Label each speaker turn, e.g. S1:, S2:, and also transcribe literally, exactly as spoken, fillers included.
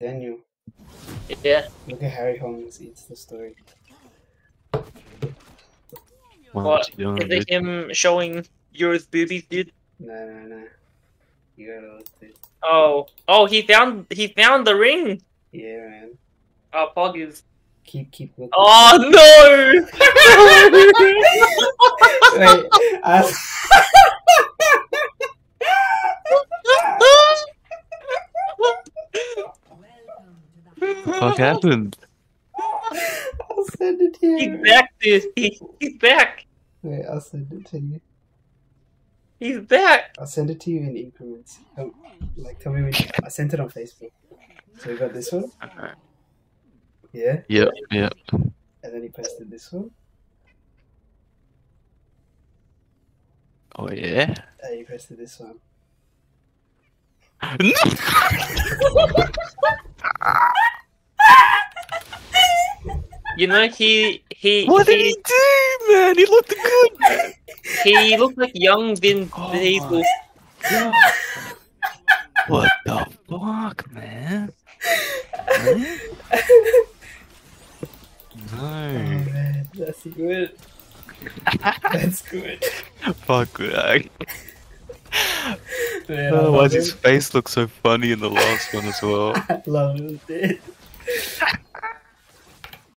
S1: Daniel.
S2: Yeah.
S1: Look at Harry Holmes eats the story.
S2: What? Is it him showing yours boobies, dude?
S1: No, no, no. You gotta look it.
S2: Oh, oh, he found he found the ring.
S1: Yeah, man.
S2: Oh, Poggers.
S1: Keep, keep looking.
S2: Oh no!
S1: Wait, I...
S3: What happened?
S1: I'll send it to you.
S2: He's back, dude. He, he's back.
S1: Wait, I'll send it to you.
S2: He's back.
S1: I'll send it to you in increments. Oh, like, tell me when. I sent it on Facebook. So we got this one. Yeah.
S3: Yep, yep.
S1: And then he posted this one.
S3: Oh yeah.
S1: And he posted this one.
S2: You know he he.
S3: What did
S2: he,
S3: he do, man? He looked good.
S2: He looked like young Vin
S3: Oh
S2: Diesel.
S3: God. What the fuck, man? Man?
S1: Oh
S3: No.
S1: man, that's good. That's good.
S3: Fuck, man.
S1: Man, I
S3: Oh, why
S1: love
S3: does his
S1: it.
S3: face look so funny in the last one as well?
S1: I love it, dude.